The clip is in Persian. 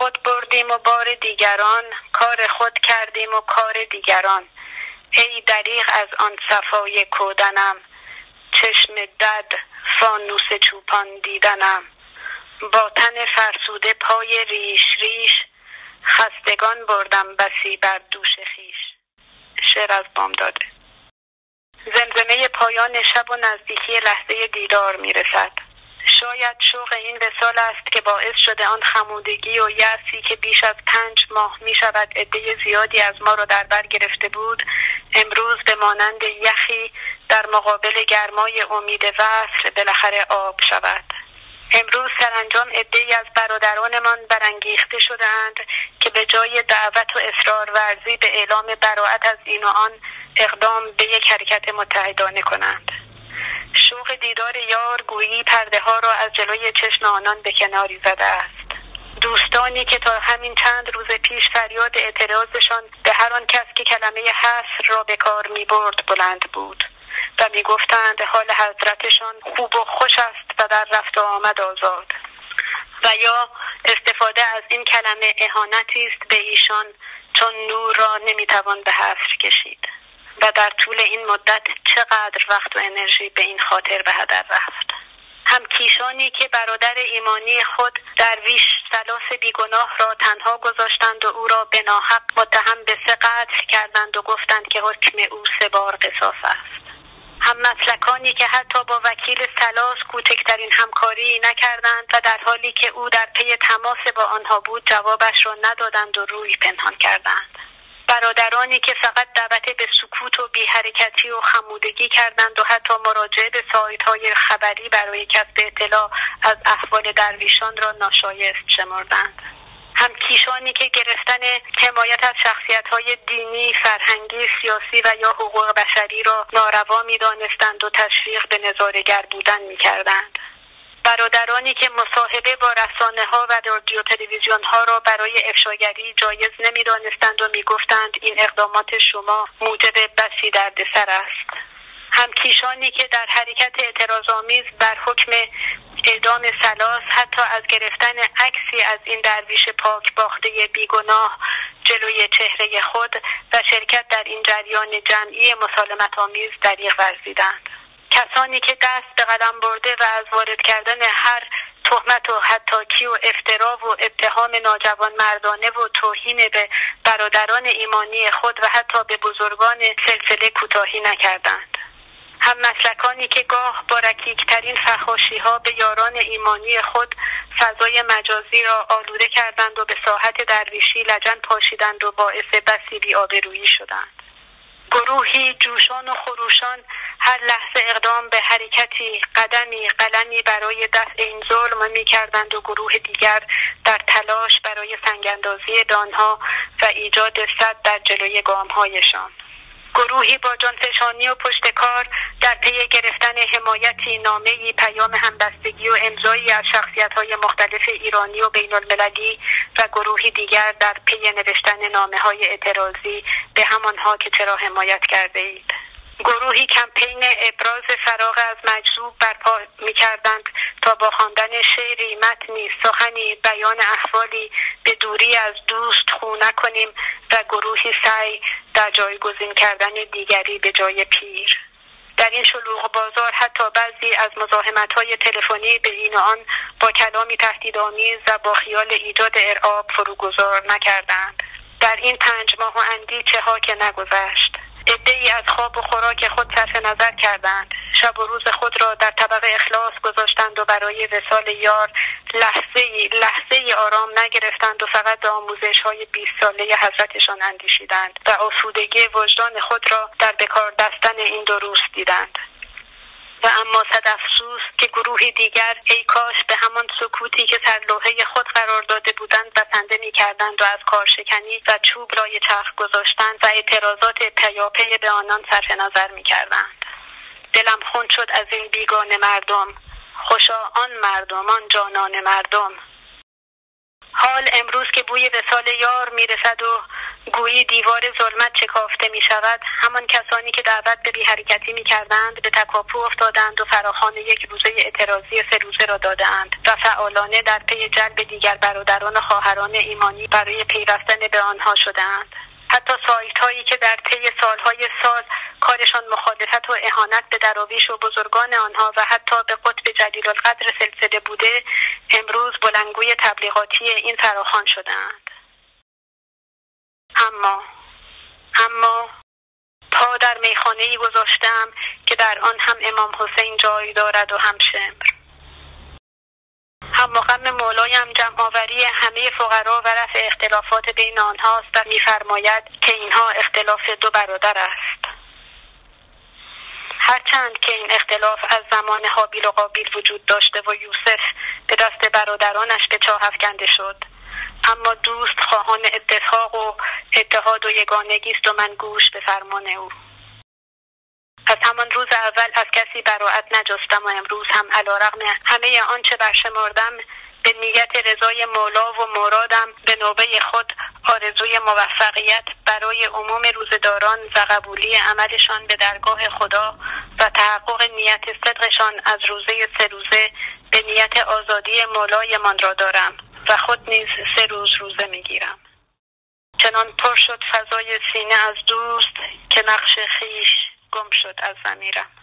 خود بردیم و بار دیگران، کار خود کردیم و کار دیگران. ای دریغ از آن صفای کودنم، چشم دد فانوس چوپان دیدنم. با تن فرسوده پای ریش ریش، خستگان بردم بسی بر دوش خیش. شعر از بامداده. زمزمه پایان شب و نزدیکی لحظه دیدار میرسد. شاید شوق این وصال است که باعث شده آن خمودگی و یأسی که بیش از 5 ماه می شود عده زیادی از ما را در بر گرفته بود، امروز به مانند یخی در مقابل گرمای امید وصل بالاخره آب شود. امروز سرانجام عده‌ای از برادرانمان برانگیخته شده‌اند که به جای دعوت و اصرار ورزی به اعلام براءت از این و آن، اقدام به یک حرکت متحدانه کنند. شوق دیدار یار گویی پرده ها را از جلوی چشم آنان به کناری زده است. دوستانی که تا همین چند روز پیش فریاد اعتراضشان به هر آن کس که کلمه حصر را به کار می برد بلند بود و می گفتند حال حضرتشان خوب و خوش است و در رفت و آمد آزاد، و یا استفاده از این کلمه اهانتی است به ایشان، چون نور را نمی توان به حصر کشید. و در طول این مدت چقدر وقت و انرژی به این خاطر به هدر رفت. هم کیشانی که برادر ایمانی خود درویش سلاس بیگناه را تنها گذاشتند و او را به ناحق متهم به 3 قتل کردند و گفتند که حکم او 3 بار قصاص است. هم مسلکانی که حتی با وکیل سلاس کوچکترین همکاری نکردند و در حالی که او در پی تماس با آنها بود جوابش را ندادند و روی پنهان کردند. برادرانی که فقط دعوت به سکوت و بی حرکتی و خمودگی کردند و حتی مراجعه به سایت‌های خبری برای کسب اطلاع از احوال درویشان را ناشایست شمردند. هم کیشانی که گرفتن حمایت از شخصیت‌های دینی، فرهنگی، سیاسی و یا حقوق بشری را ناروا می‌دانستند و تشویق به نظاره‌گر بودن می‌کردند. برادرانی که مصاحبه با رسانه‌ها و رادیو تلویزیون‌ها را برای افشاگری جایز نمی‌دانستند و می‌گفتند این اقدامات شما موجب بسی دردسر است. هم کیشانی که در حرکت اعتراض‌آمیز بر حکم اعدام سلاس حتی از گرفتن عکسی از این درویش پاک باخته بیگناه جلوی چهره خود و شرکت در این جریان جمعی مسالمت‌آمیز دریغ ورزیدند. کسانی که دست به قلم برده و از وارد کردن هر تهمت و حطاکی و افترا و اتهام ناجوان مردانه و توهین به برادران ایمانی خود و حتی به بزرگان سلسله کوتاهی نکردند. هم مسلکانی که گاه با رکیکترین فحاشی‌ها به یاران ایمانی خود فضای مجازی را آلوده کردند و به ساحت درویشی لجن پاشیدند و باعث بسی بی‌آبرویی شدند. گروهی جوشان و خروشان هر لحظه اقدام به حرکتی، قدمی، قلمی برای دفع این ظلم می‌کردند و گروه دیگر در تلاش برای سنگ‌اندازی دانها و ایجاد سد در جلوی گام‌هایشان. گروهی با جانفشانی و پشتکار در پی گرفتن حمایتی، نامه‌ای، پیام همبستگی و امضایی از شخصیت‌های مختلف ایرانی و بین‌المللی و گروهی دیگر در پی نوشتن نامه‌های اعتراضی به همانها که چرا حمایت کرده اید. گروهی کمپین ابراز فراغ از مجذوب برپا می‌کردند تا با خواندن شعری، متنی، سخنی، بیان احوالی به دوری از دوست خو نکنیم و گروهی سعی در جایگزین کردن دیگری به جای پیر. در این شلوغ بازار حتی بعضی از مزاحمت‌های تلفنی به این و آن با کلامی تهدیدآمیز و با خیال ایجاد ارعاب فروگذار نکردند. در این 5 ماه و اندیچه ها که نگذشت، عده‌ای از خواب و خوراک خود صرف نظر کردند، شب و روز خود را در طبق اخلاص گذاشتند و برای وصال یار لحظه‌ای آرام نگرفتند و فقط به آموزش‌های 20 ساله حضرتشان اندیشیدند و آسودگی وجدان خود را در بکار دستن این 2 روز دیدند. و اما صد افسوس که گروهی دیگر ای کاش به همان سکوتی که سرلوحه خود قرار داده بودند بسنده می‌کردند و از کارشکنی و چوب لای چرخ گذاشتن و اعتراضات پیاپی به آنان صرف نظر می‌کردند. دلم خون شد از این بیگانه مردم، خوشا آن مردم، آن جانان مردم. حال امروز که بوی وصال یار میرسد و گویی دیوار ظلمت شکافته می شود، همان کسانی که دعوت به بی حرکتی می کردند به تکاپو افتادند و فراخوان یک روزه اعتراضی 3 روزه را دادند و فعالانه در پی جلب دیگر برادران و خواهران ایمانی برای پیوستن به آنها شدند. حتی سایت هایی که در طی سالهای سال کارشان مخالفت و اهانت به دراویش و بزرگان آنها و حتی به قطب جلیل القدر سلسله بوده، امروز بلندگوی تبلیغاتی این فراخوان شدند. اما پا در میخانه‌ای گذاشتم که در آن هم امام حسین جای دارد و هم شمر. هم مقام مولایم جمع‌آوری همه فقرا و رفع اختلافات بین آنهاست و می‌فرماید که اینها اختلاف 2 برادر است. هرچند که این اختلاف از زمان هابیل و قابیل وجود داشته و یوسف به دست برادرانش به چاه افکنده شد، اما دوست خواهان اتفاق و اتحاد و یگانگی است و من گوش به فرمان او. از همان روز اول از کسی براءت نجستم و امروز هم علیرغم همه آنچه برشمردم به نیت رضای مولا و مرادم به نوبه خود آرزوی موفقیت برای عموم روزداران و قبولی عملشان به درگاه خدا و تحقق نیت صدقشان از روزه 3 روزه به نیت آزادی مولایمان را دارم و خود نیز 3 روز روزه میگیرم. چنان پر شد فضای سینه از دوست که نقش خویش گم شد از ضمیرم.